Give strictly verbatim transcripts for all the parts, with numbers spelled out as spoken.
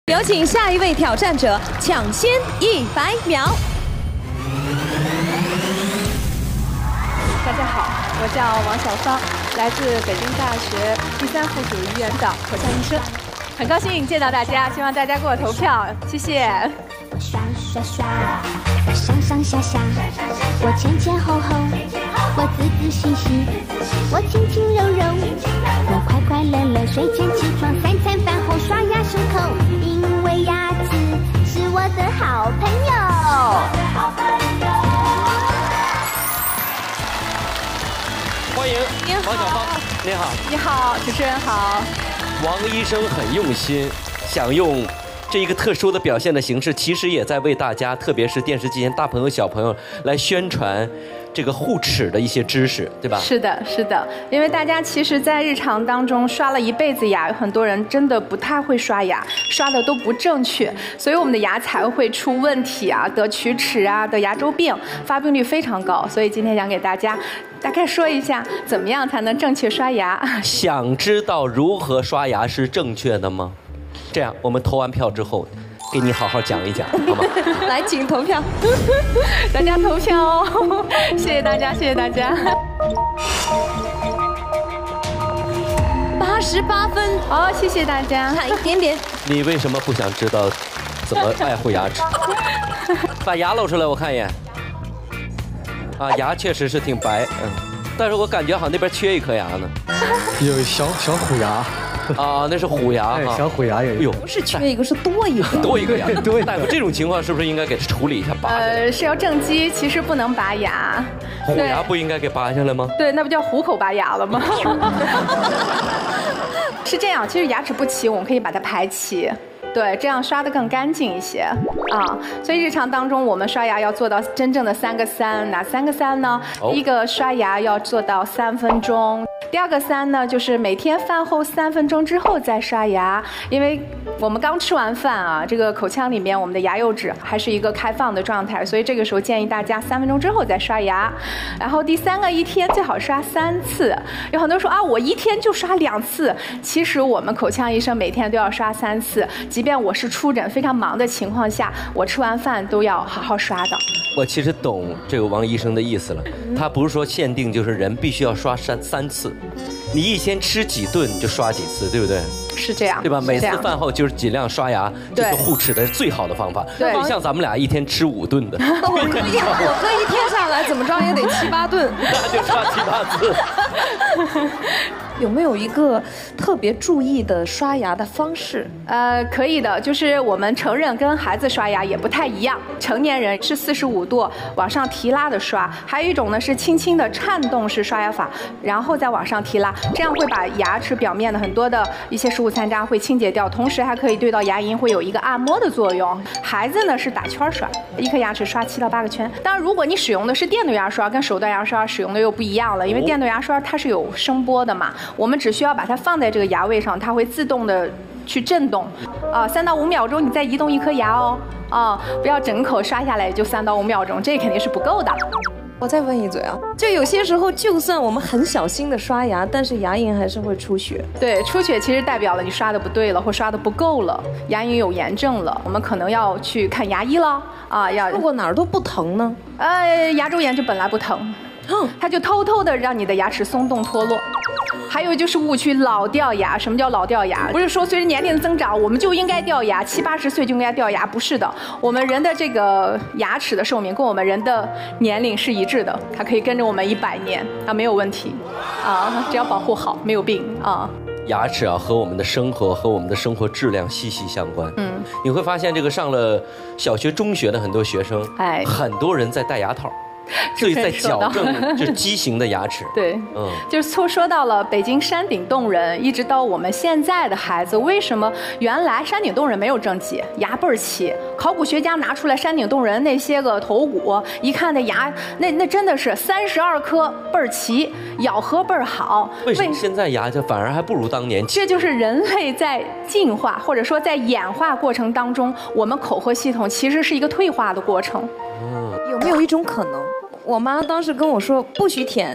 有请下一位挑战者抢先一百秒。 大家好，我叫王小芳，来自北京大学第三附属医院的口腔医生，很高兴见到大家，希望大家给我投票，谢谢。 刷刷刷，我上上下下，我前前后后，我仔仔细细，我轻轻柔柔，我快快乐乐，睡前起床，三餐饭后刷牙漱口，因为牙齿是我的好朋友。 欢迎王小芳，你好， 你好，主持人好。 王医生很用心，想用这一个特殊的表现的形式，其实也在为大家，特别是电视机前大朋友小朋友来宣传这个护齿的一些知识，对吧？ 是的，是的，因为大家其实，在日常当中刷了一辈子牙，有很多人真的不太会刷牙，刷的都不正确，所以我们的牙才会出问题啊，得龋齿啊，得牙周病，发病率非常高。所以今天想给大家大概说一下，怎么样才能正确刷牙。 想知道如何刷牙是正确的吗？这样，我们投完票之后，给你好好讲一讲，好吗？ 来，请投票， 大家投票哦！谢谢大家，谢谢大家。 八十八分， 哦，谢谢大家， 差一点点。 你为什么不想知道怎么爱护牙齿？把牙露出来，我看一眼。啊，牙确实是挺白，嗯，但是我感觉好像那边缺一颗牙呢。 有小小虎牙。 啊，那是虎牙哈，小虎牙有一个， 不是缺一个，是多一个， 多一个牙。 对， 大夫，这种情况是不是应该给处理一下，拔下来？ 呃，是要正畸，其实不能拔牙。 虎牙不应该给拔下来吗？ 对，那不叫虎口拔牙了吗？是这样，其实牙齿不齐，我们可以把它排齐。对，这样刷得更干净一些啊。所以日常当中，我们刷牙要做到真正的三个三，哪三个三呢？ 哦、 第一个刷牙要做到三分钟，第二个三呢，就是每天饭后三分钟之后再刷牙，因为我们刚吃完饭啊，这个口腔里面我们的牙釉质还是一个开放的状态，所以这个时候建议大家三分钟之后再刷牙。然后第三个，一天最好刷三次。有很多人说啊，我一天就刷两次，其实我们口腔医生每天都要刷三次，即便我是出诊非常忙的情况下，我吃完饭都要好好刷的。 我其实懂这个王医生的意思了，他不是说限定就是人必须要刷三三次，你一天吃几顿就刷几次，对不对？ 是这样， 对吧？每次饭后就是尽量刷牙，这是护齿的最好的方法。 对， 像咱们俩一天吃五顿的， 我哥一我哥一天下来怎么着也得七八顿， 那就刷七八次。 有没有一个特别注意的刷牙的方式？ 呃，可以的，就是我们成人跟孩子刷牙也不太一样。成年人是四十五度往上提拉的刷，还有一种呢是轻轻的颤动式刷牙法，然后再往上提拉，这样会把牙齿表面的很多的一些食物残渣会清洁掉，同时还可以对到牙龈会有一个按摩的作用。孩子呢是打圈刷，一颗牙齿刷七到八个圈。当然，如果你使用的是电动牙刷，跟手动牙刷使用的又不一样了，因为电动牙刷它是有声波的嘛。我们只需要把它放在这个牙位上，它会自动的去震动，啊，三到五秒钟你再移动一颗牙哦，啊，不要整口刷下来就三到五秒钟，这肯定是不够的。 我再问一嘴啊，就有些时候，就算我们很小心的刷牙，但是牙龈还是会出血。 对，出血其实代表了你刷的不对了，或刷的不够了，牙龈有炎症了，我们可能要去看牙医了啊。要如果哪儿都不疼呢？ 呃，牙周炎就本来不疼，它就偷偷的让你的牙齿松动脱落。还有就是误区老掉牙。什么叫老掉牙？不是说随着年龄的增长我们就应该掉牙，七八十岁就应该掉牙，不是的。我们人的这个牙齿的寿命跟我们人的年龄是一致的，它可以跟着我们一百年啊，没有问题啊，只要保护好，没有病啊。 牙齿啊和我们的生活和我们的生活质量息息相关。 嗯， 你会发现这个上了小学、中学的很多学生， 哎， 很多人在戴牙套。所以在矫正就是畸形的牙齿。 对，嗯，就是说说到了北京山顶洞人，一直到我们现在的孩子，为什么原来山顶洞人没有正畸，牙倍儿齐？考古学家拿出来山顶洞人那些个头骨，一看那牙，那那真的是三十二颗倍儿齐，咬合倍儿好。 为什么现在牙就反而还不如当年？ 这就是人类在进化或者说在演化过程当中，我们口颌系统其实是一个退化的过程。 嗯，有没有一种可能？我妈当时跟我说不许舔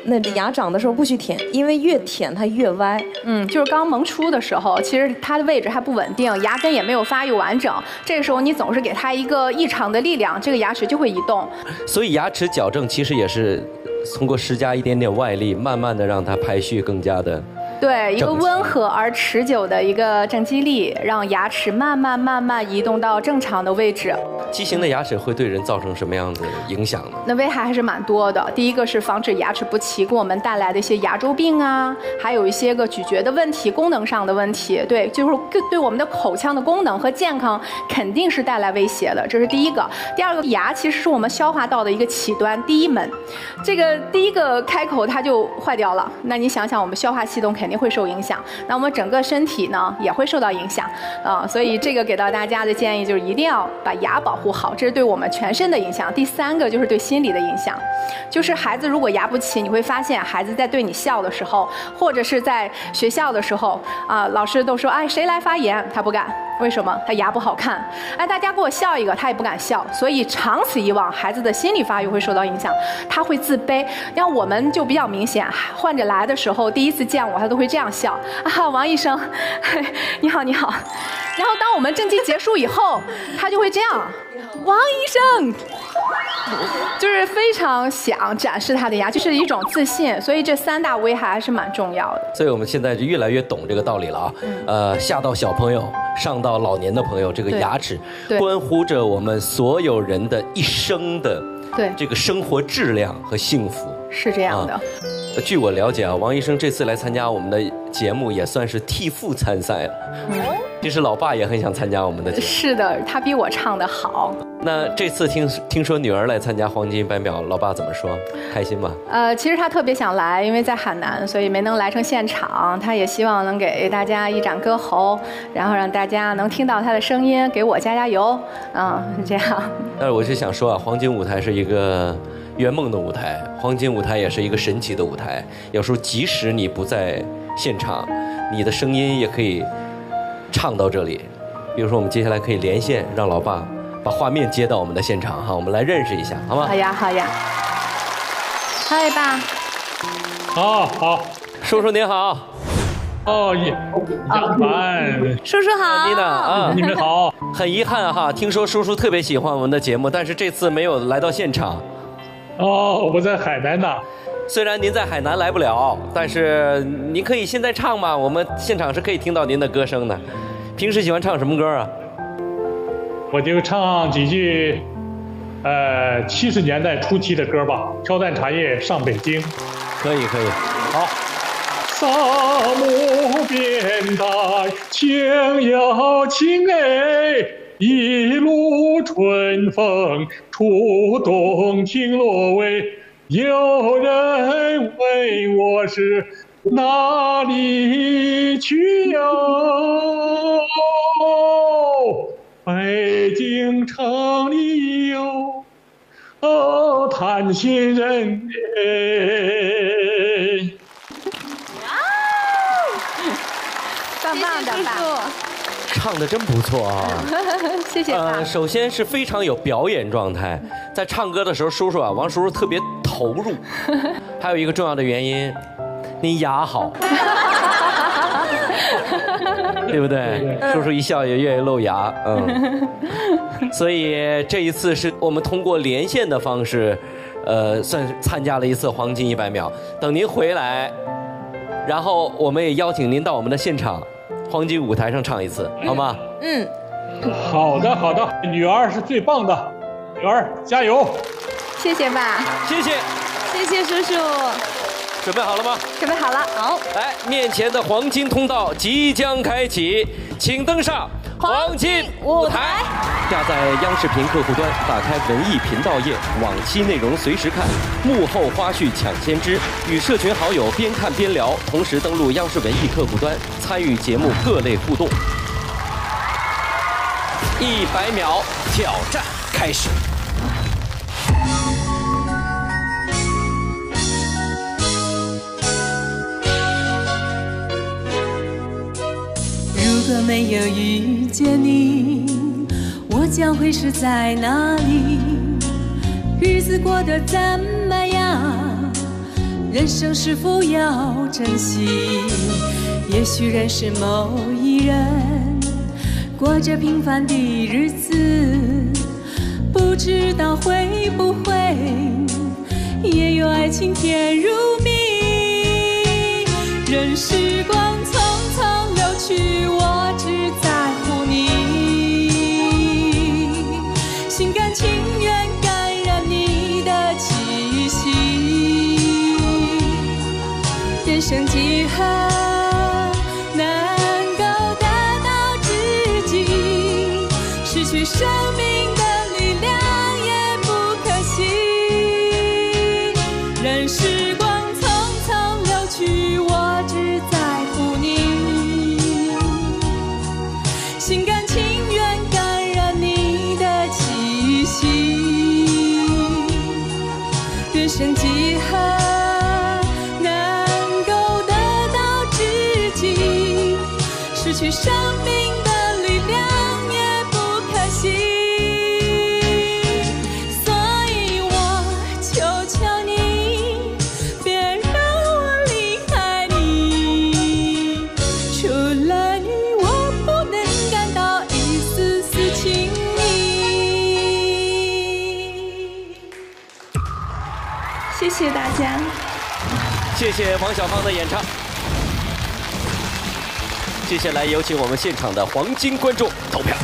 那牙长的时候不许舔，因为越舔它越歪。 嗯，就是刚萌出的时候，其实它的位置还不稳定，牙根也没有发育完整。这个时候你总是给它一个异常的力量，这个牙齿就会移动。 所以牙齿矫正其实也是通过施加一点点外力，慢慢的让它排序更加的。 对，一个温和而持久的一个正畸力，让牙齿慢慢慢慢移动到正常的位置。 畸形的牙齿会对人造成什么样的影响呢？ 那危害还是蛮多的。第一个是防止牙齿不齐给我们带来的一些牙周病啊，还有一些个咀嚼的问题、功能上的问题。对，就是对我们的口腔的功能和健康肯定是带来威胁的。这是第一个。第二个，牙其实是我们消化道的一个起端，第一门。这个第一个开口它就坏掉了，那你想想，我们消化系统肯定会受影响，那我们整个身体呢也会受到影响啊、呃。所以这个给到大家的建议就是一定要把牙保护好，这是对我们全身的影响。第三个就是对心理的影响，就是孩子如果牙不齐，你会发现孩子在对你笑的时候，或者是在学校的时候啊、呃，老师都说哎谁来发言，他不敢，为什么？他牙不好看。哎，大家给我笑一个，他也不敢笑。所以长此以往，孩子的心理发育会受到影响，他会自卑。然后我们就比较明显，患者来的时候第一次见我，他都会这样笑啊，王医生，你好你好。然后当我们正畸结束以后，他就会这样，王医生，就是非常想展示他的牙，就是一种自信。所以这三大危害还是蛮重要的。 所以我们现在就越来越懂这个道理了啊。嗯、呃，下到小朋友，上到老年的朋友，这个牙齿关乎着我们所有人的一生的对这个生活质量和幸福。 是这样的。啊据我了解啊，王医生这次来参加我们的节目也算是替父参赛了。嗯，其实老爸也很想参加我们的节目。 是的，他比我唱得好。 那这次听听说女儿来参加黄金一百秒，老爸怎么说？开心吗？ 呃，其实他特别想来，因为在海南，所以没能来成现场。他也希望能给大家一展歌喉，然后让大家能听到他的声音，给我加加油。嗯，这样。 但是我就想说啊，黄金舞台是一个圆梦的舞台，黄金舞台也是一个神奇的舞台。有时候即使你不在现场，你的声音也可以唱到这里。比如说我们接下来可以连线，让老爸把画面接到我们的现场哈，我们来认识一下，好吗？ 好呀好呀。嗨爸。 好好。 叔叔您好。 哦，杨凡， 叔叔好， 妮娜啊， 你们好。 很遗憾哈，听说叔叔特别喜欢我们的节目，但是这次没有来到现场。 哦，我在海南呢。 虽然您在海南来不了，但是您可以现在唱吗？我们现场是可以听到您的歌声的。平时喜欢唱什么歌啊？ 我就唱几句，呃，七十年代初期的歌吧，《挑担茶叶上北京》。 可以可以， 好。沙漠边带青摇青哎，一路春风触动青芦苇。有人问我是哪里去呀？北京城里有哦谈心人哎。 棒棒的吧？ 唱得真不错啊！ 谢谢爸。 呃，首先是非常有表演状态，在唱歌的时候，叔叔啊，王叔叔特别投入。还有一个重要的原因，你牙好，对不对？叔叔一笑也愿意露牙，嗯。所以这一次是我们通过连线的方式，呃，算是参加了一次黄金一百秒。等您回来，然后我们也邀请您到我们的现场。黄金舞台上唱一次，好吗？ 嗯， 好的，好的，女儿是最棒的，女儿加油！ 谢谢爸， 谢谢， 谢谢叔叔。 准备好了吗？ 准备好了， 好。 来，面前的黄金通道即将开启，请登上黄金舞台。下载央视频客户端，打开文艺频道页，往期内容随时看，幕后花絮抢先知，与社群好友边看边聊，同时登录央视文艺客户端，参与节目各类互动。一百秒挑战开始。 如果没有遇见你，我将会是在哪里？日子过得怎么样？ 人生是否要珍惜？也许认识某一人，过着平凡的日子，不知道会不会也有爱情甜如蜜。任时光匆匆流去，我只在乎你，心甘情愿感染你的气息。人生几何能够得到知己，失去生命的力量也不可惜。任时光匆匆流去，我只在乎你，心甘情愿感染你的气息。人生几何能够得到知己，失去生命的力量也不可惜。所以我求求你，别让我离开你，除了你我不能感到一丝丝情意。谢谢大家。 谢谢王小芳的演唱。接下来有请我们现场的黄金观众投票。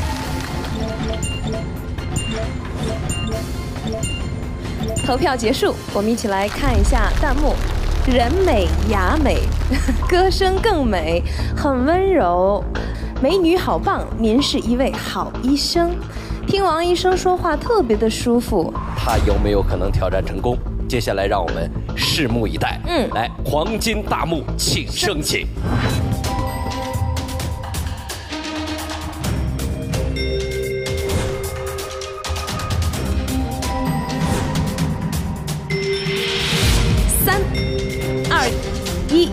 投票结束，我们一起来看一下弹幕。人美牙美，歌声更美，很温柔，美女好棒，您是一位好医生，听王医生说话特别的舒服。 他有没有可能挑战成功？接下来让我们拭目以待。 嗯， 来，黄金大幕，请升起。 三、二、一。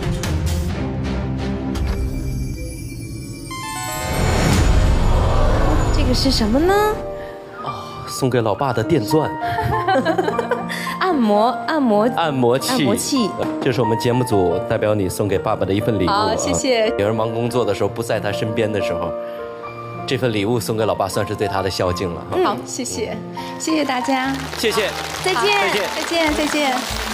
这个是什么呢？ 送给老爸的电钻。 按摩按摩按摩器， 按摩器， 这是我们节目组代表你送给爸爸的一份礼物。 好，谢谢。 女儿忙工作的时候不在他身边的时候，这份礼物送给老爸，算是对他的孝敬了。 好，谢谢，谢谢大家， 谢谢， 再见， 再见， 再见，再见。